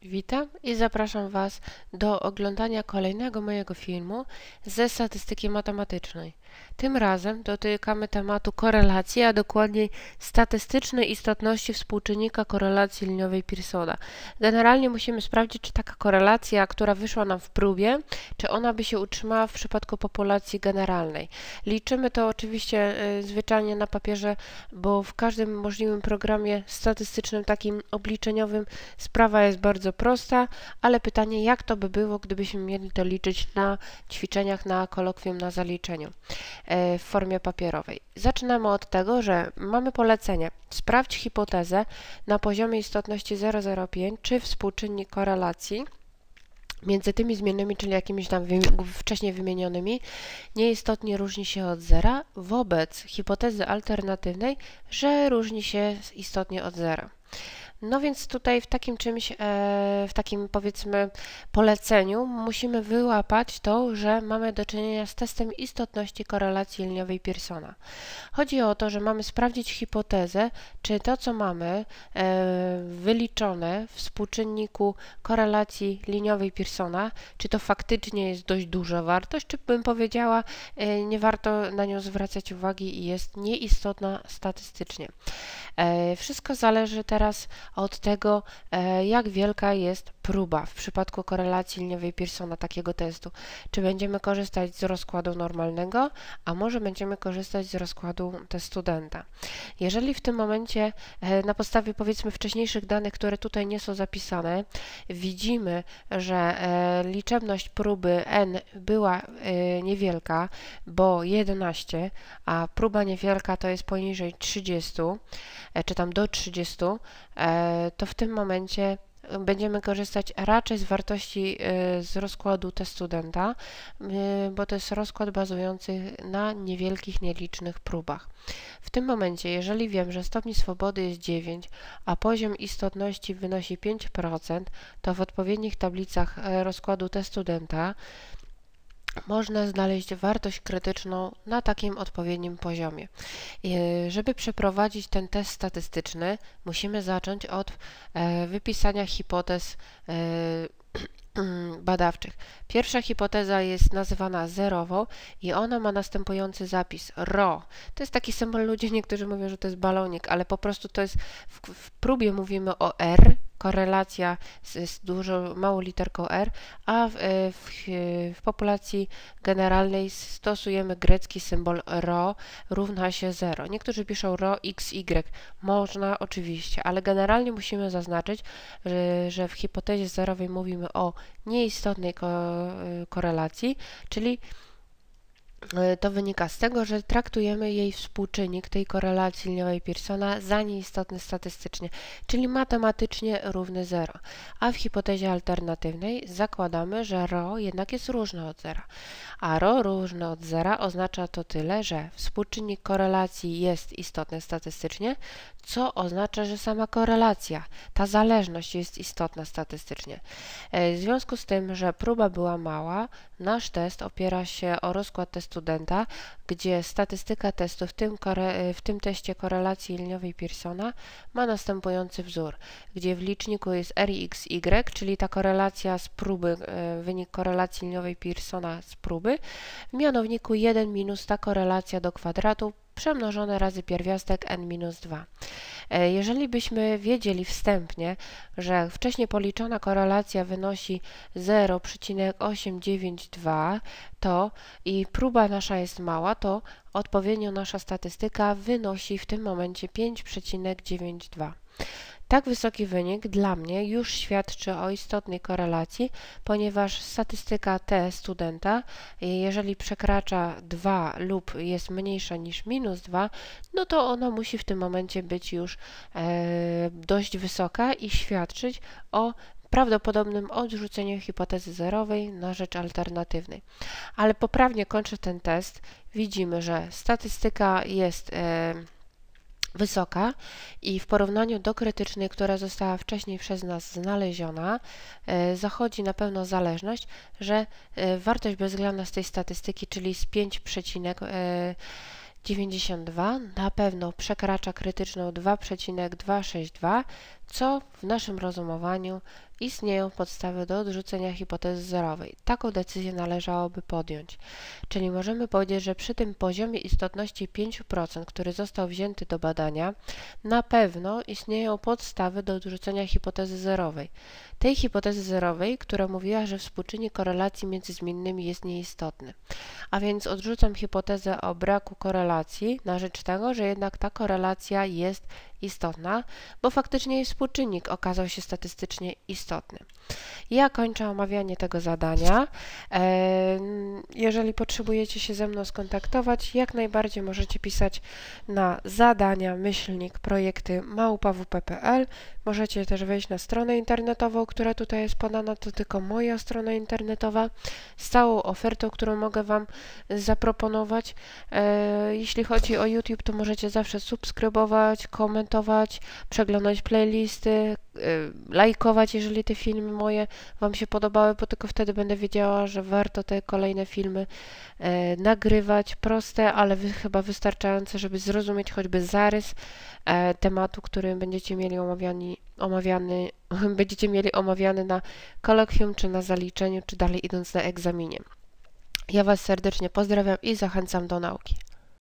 Witam i zapraszam Was do oglądania kolejnego mojego filmu ze statystyki matematycznej. Tym razem dotykamy tematu korelacji, a dokładniej statystycznej istotności współczynnika korelacji liniowej Pearsona. Generalnie musimy sprawdzić, czy taka korelacja, która wyszła nam w próbie, czy ona by się utrzymała w przypadku populacji generalnej. Liczymy to oczywiście zwyczajnie na papierze, bo w każdym możliwym programie statystycznym, takim obliczeniowym, sprawa jest bardzo prosta, ale pytanie, jak to by było, gdybyśmy mieli to liczyć na ćwiczeniach, na kolokwium, na zaliczeniu w formie papierowej. Zaczynamy od tego, że mamy polecenie. Sprawdź hipotezę na poziomie istotności 0,05, czy współczynnik korelacji między tymi zmiennymi, czyli jakimiś tam wcześniej wymienionymi, nieistotnie różni się od zera, wobec hipotezy alternatywnej, że różni się istotnie od zera. No więc tutaj w takim czymś, w takim powiedzmy poleceniu musimy wyłapać to, że mamy do czynienia z testem istotności korelacji liniowej Pearsona. Chodzi o to, że mamy sprawdzić hipotezę, czy to, co mamy wyliczone w współczynniku korelacji liniowej Pearsona, czy to faktycznie jest dość duża wartość, czy bym powiedziała, nie warto na nią zwracać uwagi i jest nieistotna statystycznie. Wszystko zależy teraz od tego, jak wielka jest próba w przypadku korelacji liniowej Pearsona takiego testu. Czy będziemy korzystać z rozkładu normalnego, a może będziemy korzystać z rozkładu testudenta. Jeżeli w tym momencie na podstawie powiedzmy wcześniejszych danych, które tutaj nie są zapisane, widzimy, że liczebność próby n była niewielka, bo 11, a próba niewielka to jest poniżej 30, czy tam do 30, to w tym momencie będziemy korzystać raczej z wartości z rozkładu testudenta, bo to jest rozkład bazujący na niewielkich, nielicznych próbach. W tym momencie, jeżeli wiem, że stopień swobody jest 9, a poziom istotności wynosi 5%, to w odpowiednich tablicach rozkładu testudenta można znaleźć wartość krytyczną na takim odpowiednim poziomie. Żeby przeprowadzić ten test statystyczny, musimy zacząć od wypisania hipotez badawczych. Pierwsza hipoteza jest nazywana zerową i ona ma następujący zapis ρ. To jest taki symbol, ludzie niektórzy mówią, że to jest balonik, ale po prostu to jest w próbie mówimy o R, korelacja z dużą, małą literką R, a w populacji generalnej stosujemy grecki symbol ρ równa się 0. Niektórzy piszą ρ x, y. Można oczywiście, ale generalnie musimy zaznaczyć, że w hipotezie zerowej mówimy o nieistotnej korelacji, czyli to wynika z tego, że traktujemy jej współczynnik tej korelacji liniowej Pearsona za nieistotny statystycznie, czyli matematycznie równy 0. A w hipotezie alternatywnej zakładamy, że ρ jednak jest różne od zera. A ρ różne od zera oznacza to tyle, że współczynnik korelacji jest istotny statystycznie, co oznacza, że sama korelacja, ta zależność jest istotna statystycznie. W związku z tym, że próba była mała, nasz test opiera się o rozkład testudenta, gdzie statystyka testu w tym teście korelacji liniowej Pearsona ma następujący wzór, gdzie w liczniku jest RXY, czyli ta korelacja z próby, wynik korelacji liniowej Pearsona z próby, w mianowniku 1 minus ta korelacja do kwadratu przemnożone razy pierwiastek n-2. Jeżeli byśmy wiedzieli wstępnie, że wcześniej policzona korelacja wynosi 0,892, to i próba nasza jest mała, to odpowiednio nasza statystyka wynosi w tym momencie 5,92. Tak wysoki wynik dla mnie już świadczy o istotnej korelacji, ponieważ statystyka T studenta, jeżeli przekracza 2 lub jest mniejsza niż -2, no to ona musi w tym momencie być już dość wysoka i świadczyć o prawdopodobnym odrzuceniu hipotezy zerowej na rzecz alternatywnej. Ale poprawnie kończę ten test. Widzimy, że statystyka jest wysoka i w porównaniu do krytycznej, która została wcześniej przez nas znaleziona, zachodzi na pewno zależność, że wartość bezwzględna z tej statystyki, czyli z 5,92 na pewno przekracza krytyczną 2,262, co w naszym rozumowaniu istnieją podstawy do odrzucenia hipotezy zerowej. Taką decyzję należałoby podjąć. Czyli możemy powiedzieć, że przy tym poziomie istotności 5%, który został wzięty do badania, na pewno istnieją podstawy do odrzucenia hipotezy zerowej. Tej hipotezy zerowej, która mówiła, że współczynnik korelacji między zmiennymi jest nieistotny. A więc odrzucam hipotezę o braku korelacji na rzecz tego, że jednak ta korelacja jest istotna, bo faktycznie jej współczynnik okazał się statystycznie istotny. Ja kończę omawianie tego zadania. Jeżeli potrzebujecie się ze mną skontaktować, jak najbardziej możecie pisać na zadania@projekty@wp.pl. Możecie też wejść na stronę internetową, która tutaj jest podana, to tylko moja strona internetowa, z całą ofertą, którą mogę Wam zaproponować. Jeśli chodzi o YouTube, to możecie zawsze subskrybować, komentować, przeglądać playlisty, lajkować, jeżeli te filmy moje Wam się podobały, bo tylko wtedy będę wiedziała, że warto te kolejne filmy nagrywać. Proste, ale chyba wystarczające, żeby zrozumieć choćby zarys tematu, który będziecie mieli omawiany na kolokwium, czy na zaliczeniu, czy dalej idąc na egzaminie. Ja Was serdecznie pozdrawiam i zachęcam do nauki.